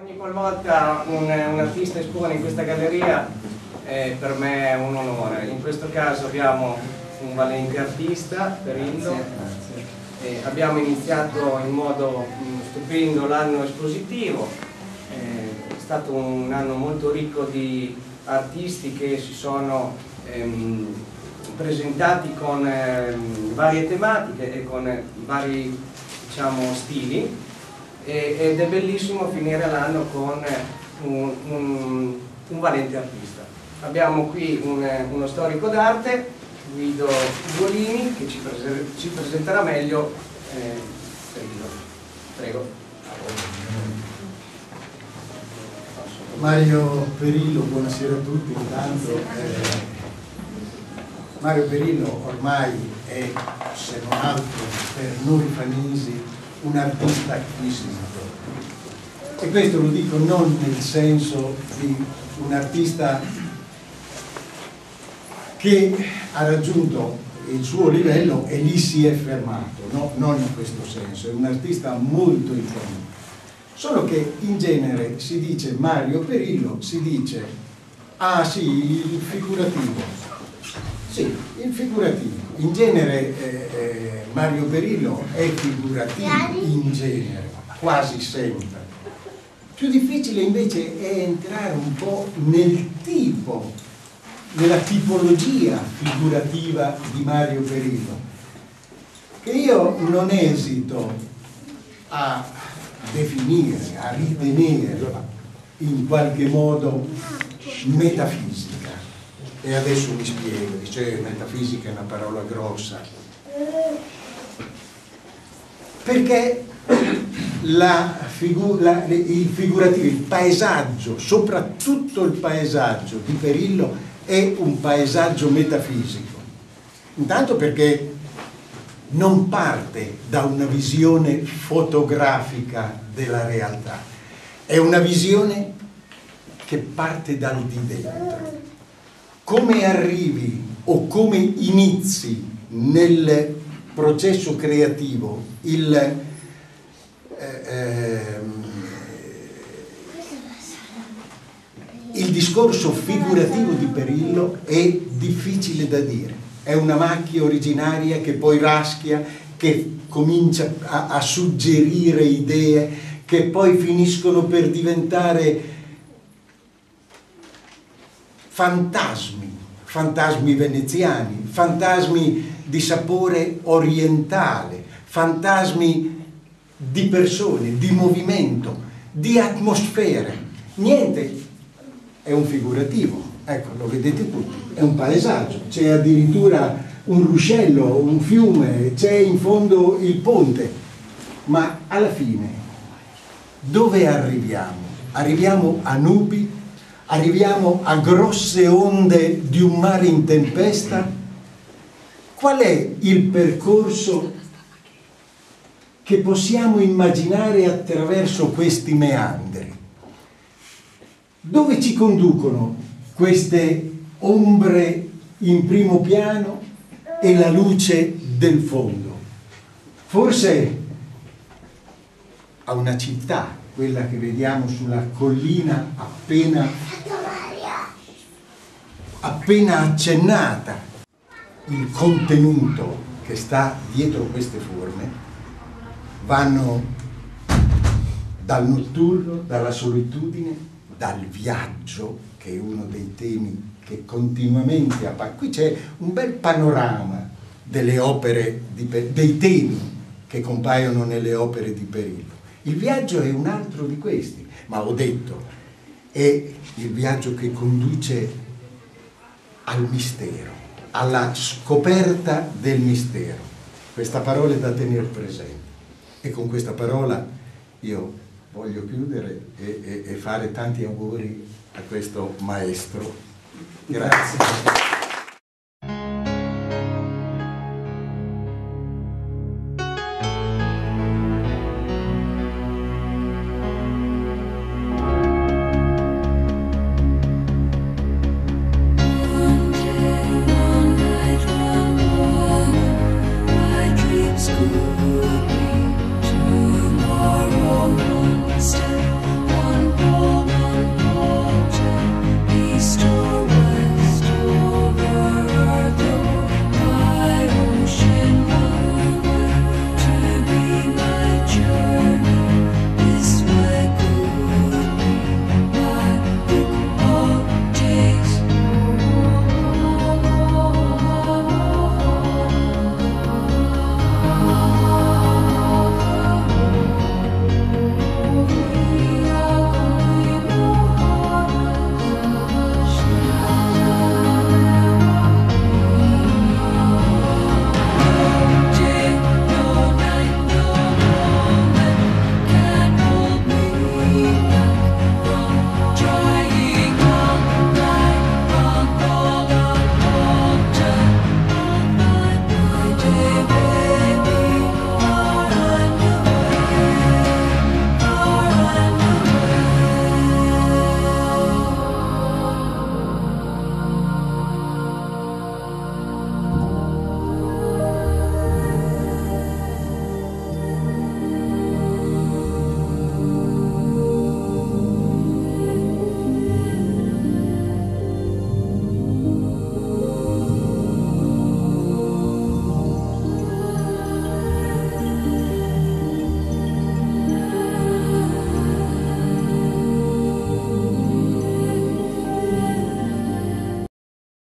Ogni qualvolta un artista espone in questa galleria per me è un onore. In questo caso abbiamo un valente artista, Perillo. Abbiamo iniziato in modo stupendo l'anno espositivo, è stato un anno molto ricco di artisti che si sono presentati con varie tematiche e con vari, diciamo, stili. Ed è bellissimo finire l'anno con un valente artista. Abbiamo qui uno storico d'arte, Guido Ugolini, che ci presenterà meglio Perillo. Prego. Mario Perillo, buonasera a tutti. Intanto Mario Perillo ormai è, se non altro per noi fanesi, un artista acquisito, e questo lo dico non nel senso di un artista che ha raggiunto il suo livello e lì si è fermato, no? Non in questo senso, è un artista molto imponente, solo che in genere si dice Mario Perillo, si dice ah sì, il figurativo. Sì, il figurativo. In genere Mario Perillo è figurativo, in genere, quasi sempre. Più difficile invece è entrare un po' nel tipo, nella tipologia figurativa di Mario Perillo, che io non esito a definire, a ritenere in qualche modo metafisica. E adesso mi spiego, dice metafisica è una parola grossa, perché il figurativo, il paesaggio, soprattutto il paesaggio di Perillo è un paesaggio metafisico. Intanto perché non parte da una visione fotografica della realtà, è una visione che parte dal di dentro. Come arrivi o come inizi nel processo creativo il discorso figurativo di Perillo è difficile da dire. È una macchia originaria che poi raschia, che comincia a suggerire idee che poi finiscono per diventare fantasmi veneziani, fantasmi di sapore orientale, fantasmi di persone, di movimento, di atmosfere. Niente è un figurativo, ecco, lo vedete tutti, è un paesaggio, c'è addirittura un ruscello, un fiume, c'è in fondo il ponte, ma alla fine dove arriviamo? Arriviamo a nubi? Arriviamo a grosse onde di un mare in tempesta? Qual è il percorso che possiamo immaginare attraverso questi meandri? Dove ci conducono queste ombre in primo piano e la luce del fondo? Forse a una città, quella che vediamo sulla collina appena accennata. Il contenuto che sta dietro queste forme vanno dal notturno, dalla solitudine, dal viaggio, che è uno dei temi che continuamente appare. Qui c'è un bel panorama delle opere, dei temi che compaiono nelle opere di Perillo. Il viaggio è un altro di questi, ma ho detto, è il viaggio che conduce al mistero, alla scoperta del mistero. Questa parola è da tenere presente, e con questa parola io voglio chiudere e fare tanti auguri a questo maestro. Grazie.